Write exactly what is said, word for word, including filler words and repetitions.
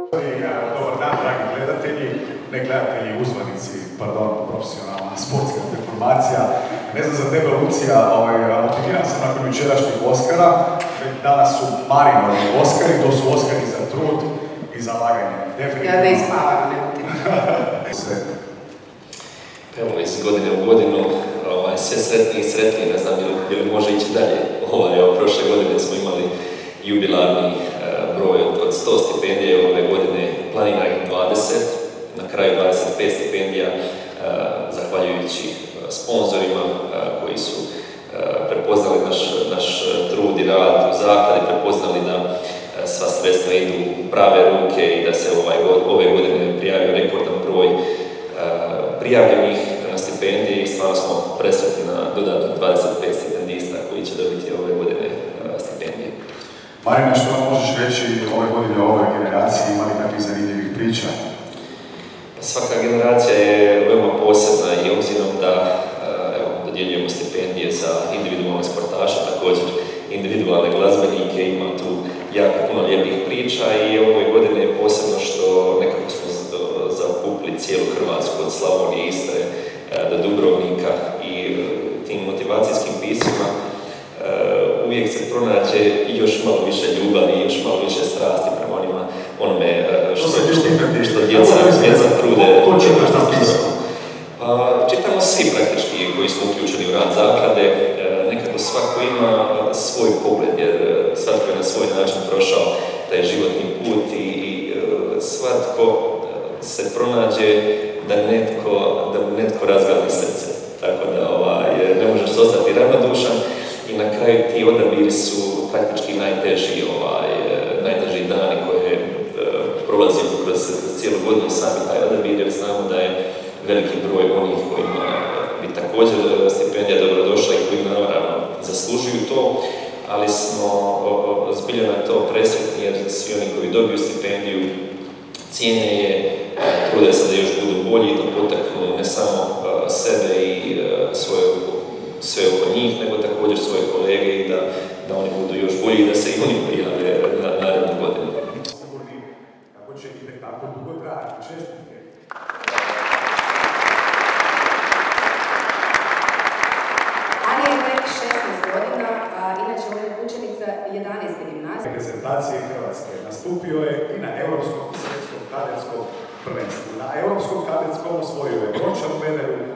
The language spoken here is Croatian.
Dobar dan, dragi gledatelji, ne gledatelji, uzvanici, pardon, profesionalna sportska informacija. Ne znam za tebe, Lucija, ovaj, motiviram se nakon jučerašnjih Oskara. Danas su Marinovi Oskari, to su Oskari za trud i za laganje. Ja da ispavam, ne motiviram. Evo, iz godine u godinu, ovaj, sve sretniji i sretniji, ne znam je li može ići dalje. Ovaj, evo, prošle godine smo imali jubilarni e, broj od sto stipendija, ove godine planira ih dvadeset, na kraju dvadeset pet stipendija, e, zahvaljujući sponzorima e, koji su e, prepoznali naš, naš trud i rad u zakladi, prepoznali da e, sva sredstva idu u prave ruke i da se ovaj, ove godine prijavio rekordan broj e, prijavljenih na stipendije i stvarno smo presretni na dodatno dvadeset pet stipendista koji će dobiti ove godine e, stipendije. Marina, što nam možeš reći ove godine o ovoj generaciji, imali takvih zanimljivih priča? Svaka generacija je veoma posebna i obzirom da evo, dodjeljujemo stipendije za individualne sportaše, također individualne glazbenike, ima tu jako puno lijepih priča i ove godine je posebno što nekako smo zaokupili cijelu Hrvatsku od Slavonije, Istre do Dubrovnika i tim motivacijskim pismima uvijek se pronađe još malo više ljubavi i još malo više strasti prema onima, onome što, što, što djeca, djeca trude. Ko čitaš ta pisma? Čitamo svi praktički koji smo uključeni u rad zaklade. Nekako svako ima svoj pogled, jer svatko je na svoj način prošao taj životni put i, i svatko se pronađe da netko, da netko razgali srce. Tako da ovaj, ne možeš ostati ravnodušan. I na kraju ti odabiri su praktički najteži, ovaj, najteži dani koje e, prolazimo kroz cijelu godinu sami taj odabir, jer znamo da je veliki broj onih kojima bi također stipendija dobrodošla i koji naravno zaslužuju to, ali smo o, zbilja na to presretni jer svi oni koji dobiju stipendiju cijene je, trude se da još budu bolji, da potaknu ne samo a, sebe i a, svoje sve oko njih, nego također svoje kolege i da, da oni budu još bolji i da se i oni prijave na narednu godinu. Sigurni kako će i tekako dugo trajati. Čestitke. Ani je već šesnaest godina, a inače on je učenica jedanaeste gimnazije. Reprezentacije Hrvatske nastupio je i na Europskom i svjetskom kadetskom prvenstvu. Na Europskom kadetskom osvojio je brončanu medalju,